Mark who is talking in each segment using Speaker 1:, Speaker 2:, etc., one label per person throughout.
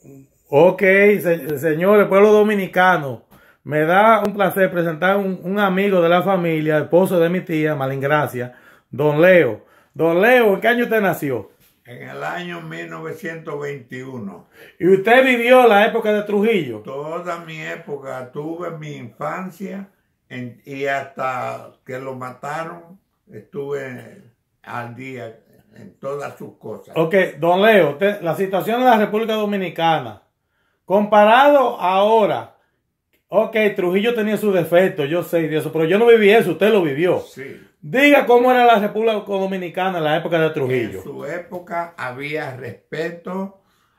Speaker 1: Ok, señores, pueblo dominicano, me da un placer presentar un amigo de la familia, esposo de mi tía, Malingracia, Don Leo. Don Leo, ¿en qué año usted nació?
Speaker 2: En el año 1921.
Speaker 1: ¿Y usted vivió la época de Trujillo?
Speaker 2: Toda mi época, tuve mi infancia y hasta que lo mataron, estuve al día en todas sus cosas.
Speaker 1: Ok, Don Leo, la situación de la República Dominicana, comparado ahora, ok, Trujillo tenía sus defectos, yo sé de eso, pero yo no viví eso, usted lo vivió.
Speaker 2: Sí.
Speaker 1: Diga cómo era la República Dominicana en la época de Trujillo.
Speaker 2: En su época había respeto,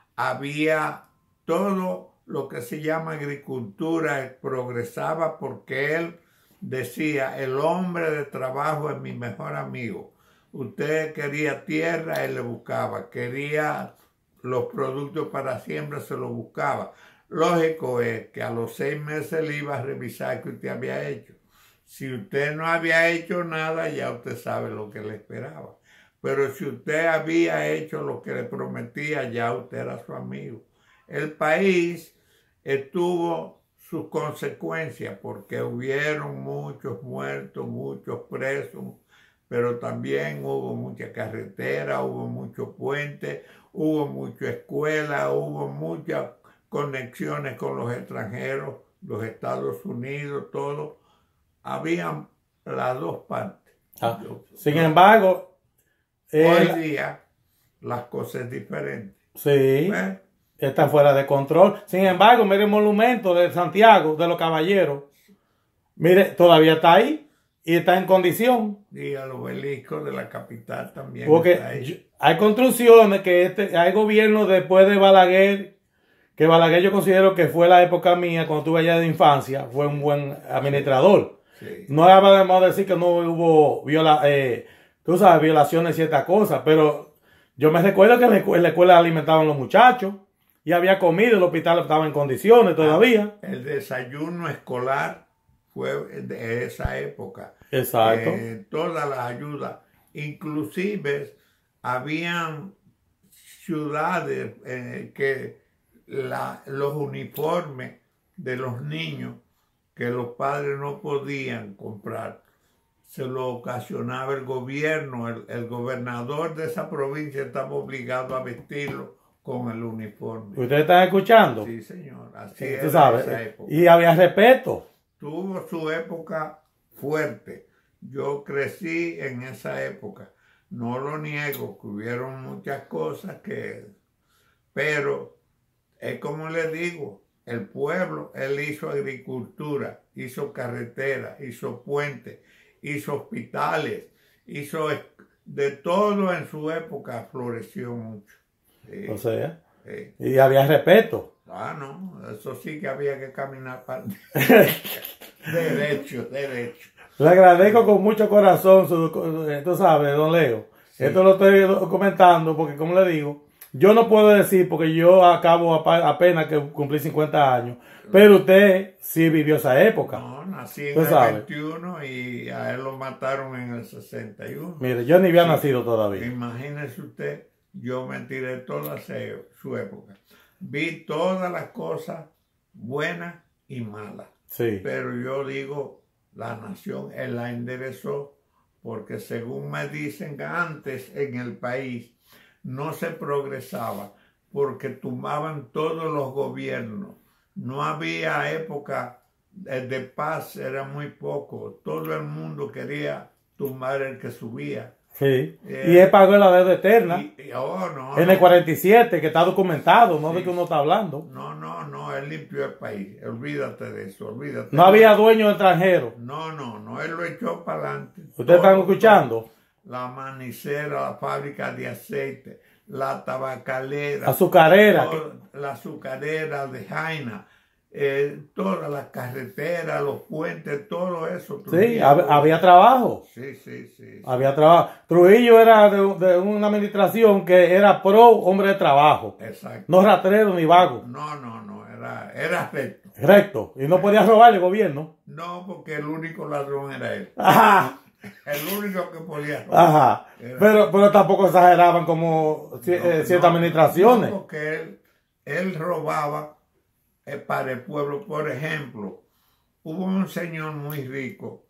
Speaker 2: había todo lo que se llama agricultura, progresaba porque él decía, el hombre de trabajo es mi mejor amigo. Usted quería tierra, él le buscaba, quería los productos para siembra, se los buscaba. Lógico es que a los 6 meses le iba a revisar que usted había hecho. Si usted no había hecho nada, ya usted sabe lo que le esperaba. Pero si usted había hecho lo que le prometía, ya usted era su amigo. El país tuvo sus consecuencias porque hubieron muchos muertos, muchos presos, pero también hubo mucha carretera, hubo muchos puentes, hubo mucha escuela, hubo muchas conexiones con los extranjeros, los Estados Unidos, todo. Habían las dos partes.
Speaker 1: Sin embargo,
Speaker 2: hoy día las cosas son diferentes.
Speaker 1: Sí, está fuera de control. Sin embargo, mire el monumento de Santiago, de los Caballeros. Mire, todavía está ahí y está en condición.
Speaker 2: Y el obelisco de la capital también
Speaker 1: porque
Speaker 2: está ahí.
Speaker 1: Hay construcciones que hay gobierno después de Balaguer, que Balaguer yo considero que fue la época mía, cuando estuve allá de infancia, fue un buen administrador. Sí. No vamos a decir que no hubo violaciones y ciertas cosas, pero yo me recuerdo que en la escuela alimentaban los muchachos y había comida, el hospital estaba en condiciones todavía.
Speaker 2: El desayuno escolar fue de esa época.
Speaker 1: Exacto.
Speaker 2: Todas las ayudas, inclusive habían ciudades que los uniformes de los niños que los padres no podían comprar, se lo ocasionaba el gobierno, el gobernador de esa provincia estaba obligado a vestirlo con el uniforme.
Speaker 1: ¿Ustedes están escuchando?
Speaker 2: Sí, señor, así era esa época.
Speaker 1: Y había respeto.
Speaker 2: Tuvo su época fuerte. Yo crecí en esa época. No lo niego, que hubieron muchas cosas pero es como le digo, el pueblo, él hizo agricultura, hizo carretera, hizo puentes, hizo hospitales, hizo de todo en su época, floreció mucho.
Speaker 1: Sí. O sea, y había respeto.
Speaker 2: Ah, no, eso sí que había que caminar para derecho.
Speaker 1: Le agradezco con mucho corazón, tú sabes, don Leo. Sí. Esto lo estoy comentando porque, como le digo, yo no puedo decir porque yo acabo apenas que cumplí 50 años, pero usted sí vivió esa época.
Speaker 2: No, nací en el 21 y a él lo mataron en el 61.
Speaker 1: Mire, yo ni había nacido todavía.
Speaker 2: Imagínese usted, yo me tiré toda su época. Vi todas las cosas buenas y malas.
Speaker 1: Sí.
Speaker 2: Pero yo digo, la nación, él la enderezó, porque según me dicen que antes en el país no se progresaba porque tumbaban todos los gobiernos. No había época de paz, era muy poco. Todo el mundo quería tumbar el que subía.
Speaker 1: Sí. Y él pagó la deuda eterna. En el 47, que está documentado, no sí. De que uno está hablando.
Speaker 2: No, él limpió el país. Olvídate de eso, olvídate.
Speaker 1: No había dueño extranjero.
Speaker 2: No, él lo echó para adelante.
Speaker 1: ¿Ustedes están escuchando?
Speaker 2: La manicera, la fábrica de aceite, la tabacalera,
Speaker 1: azucarera,
Speaker 2: la azucarera de Jaina, todas las carreteras, los puentes, todo eso.
Speaker 1: Sí, había trabajo.
Speaker 2: Sí.
Speaker 1: Había trabajo. Trujillo era de una administración que era pro hombre de trabajo.
Speaker 2: Exacto.
Speaker 1: No rastrero ni vago.
Speaker 2: No, era recto.
Speaker 1: Recto. Y no podía robar el gobierno.
Speaker 2: No, porque el único ladrón era él.
Speaker 1: Ajá.
Speaker 2: El único que podía robar.
Speaker 1: Ajá. Pero tampoco exageraban como ciertas administraciones.
Speaker 2: No, porque él él robaba para el pueblo. Por ejemplo, hubo un señor muy rico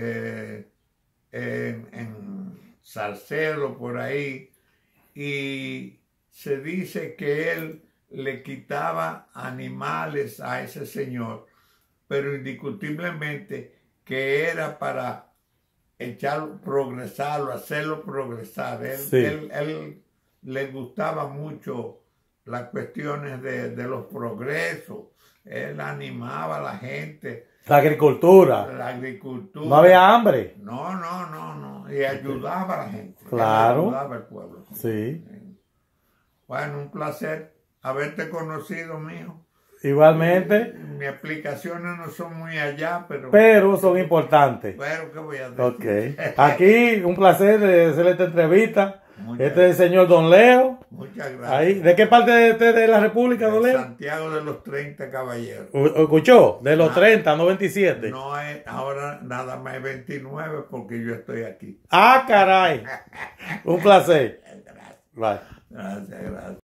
Speaker 2: en Salcedo, por ahí, y se dice que él le quitaba animales a ese señor, pero indiscutiblemente que era para echarlo, progresarlo, hacerlo progresar. Él le gustaba mucho las cuestiones de los progresos. Él animaba a la gente.
Speaker 1: La agricultura.
Speaker 2: La agricultura.
Speaker 1: No había hambre.
Speaker 2: No. Y ayudaba a la gente.
Speaker 1: Claro.
Speaker 2: Ayudaba al pueblo.
Speaker 1: Sí.
Speaker 2: Bueno, un placer haberte conocido, mijo.
Speaker 1: Igualmente.
Speaker 2: Mis explicaciones no son muy allá,
Speaker 1: pero son importantes.
Speaker 2: Pero, ¿qué voy a decir?
Speaker 1: Ok. Aquí, un placer de hacer esta entrevista.
Speaker 2: Muchas
Speaker 1: Este es el señor Don Leo.
Speaker 2: Muchas gracias.
Speaker 1: Ahí. ¿De qué parte de la República, Don Leo?
Speaker 2: Santiago de los 30 Caballeros.
Speaker 1: ¿Escuchó? De los 30, no 27.
Speaker 2: No es, ahora nada más es 29 porque yo estoy aquí.
Speaker 1: Ah, caray. Un placer.
Speaker 2: Gracias.
Speaker 1: Bye.
Speaker 2: Gracias.